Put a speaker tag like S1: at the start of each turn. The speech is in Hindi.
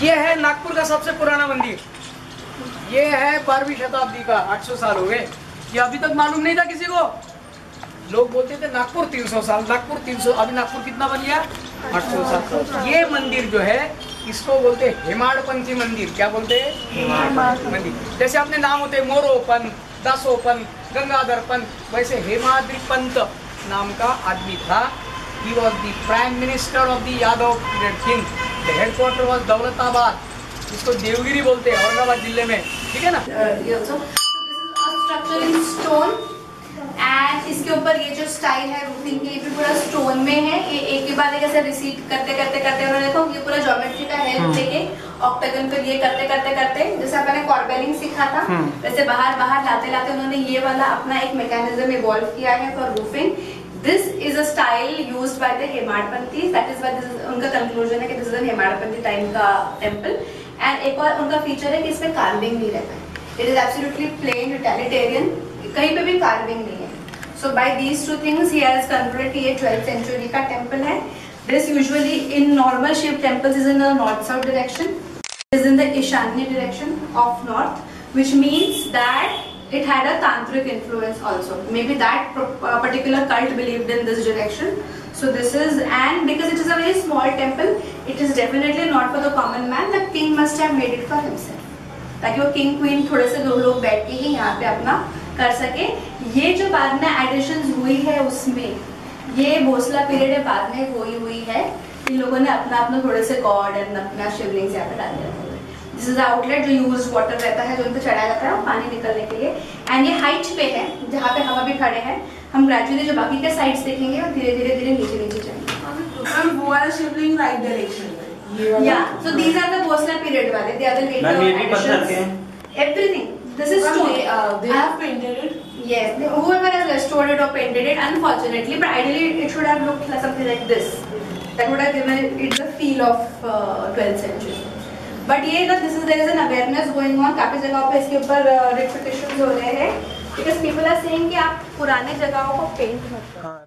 S1: ये है नागपुर का सबसे पुराना मंदिर। ये है 12वीं शताब्दी का, 800 साल हो गए। ये अभी तक मालूम नहीं था किसी को। लोग बोलते थे नागपुर 300 साल, नागपुर 300, अभी नागपुर कितना बन गया? 800 साल। ये मंदिर जो है इसको बोलते हैं हेमाडपंथी मंदिर। क्या बोलते हैं? हेमाडपंथी मंदिर। जैसे अपने नाम होते हैं मोरोपंत, दासोपंत, गंगाधर पंत, वैसे हेमाद्री पंत नाम का आदमी था। He was the Prime Minister of the Yadav King. The headquarter was Daulatabad. इसको देवगिरी बोलते हैं, औरंगाबाद जिले में, ठीक है ना?
S2: स्ट्रक्चर इन स्टोन एंड इसके ऊपर ये जो स्टाइल है रूफिंग की, ये भी पूरा स्टोन में है। ये एक के बाद एक ऐसे रिसीट करते करते करते उन्होंने देखो ये पूरा ज्योमेट्री का हेल्प लेके ऑक्टागन पर ये करते करते करते, जैसे आपने कॉर्बेलिंग सीखा था वैसे बाहर बाहर लाते लाते उन्होंने ये वाला अपना एक मैकेनिज्म इवॉल्व किया है for roofing. This is a style used by the Hemadpanthis. That is why this is उनका conclusion है कि this is a Hemadpanthi time का temple. And एक और उनका feature है कि इसमें carving नहीं रहता है. It is absolutely plain utilitarian. कहीं पे भी carving नहीं है. So by these two things he has concluded कि ये 12th century का temple है. This usually in normal Shiv temples is in the north-south direction. It is in the Ishanya direction of north, which means that it had a tantric influence also. Maybe that particular cult believed in this direction. So this is, and because it is a very small temple, it is definitely not for the common man. The king must have made it for himself, ताकि वो king queen थोड़े से लोग बैठ के ही यहाँ पे अपना कर सके। ये जो बाद में एडिशंस हुई है उसमें ये भोसला पीरियड है, बाद में हुई है। इन लोगों ने अपना अपना थोड़े से गॉड एंड अपना शिवलिंग यहाँ पे डाल दिया। दिस इज आउटलेट जो यूज वाटर रहता है, जो उन पे चढ़ाया जाता है पानी निकलने के लिए। एंड ये हाइट पे है जहाँ पे हम अभी खड़े हैं। हम ग्रेजुअली जो बाकी के साइड्स देखेंगे और धीरे धीरे धीरे नीचे नीचे जाएंगे।
S3: वो वाला शिवलिंग right direction.
S2: Yeah so these are the Bhosale period वाले, they are the latter additions, everything. This is stone,
S3: they have painted it.
S2: Yes, whoever has restored it or painted it, unfortunately, but ideally it should have looked like something like this. That would have given it the feel of 12th century. But ये ना, this is there is an awareness going on. काफी जगहों पे इसके ऊपर रिपीटिशंस हो रहे हैं, because people are saying कि आप पुराने जगहों को पेंट मत करो।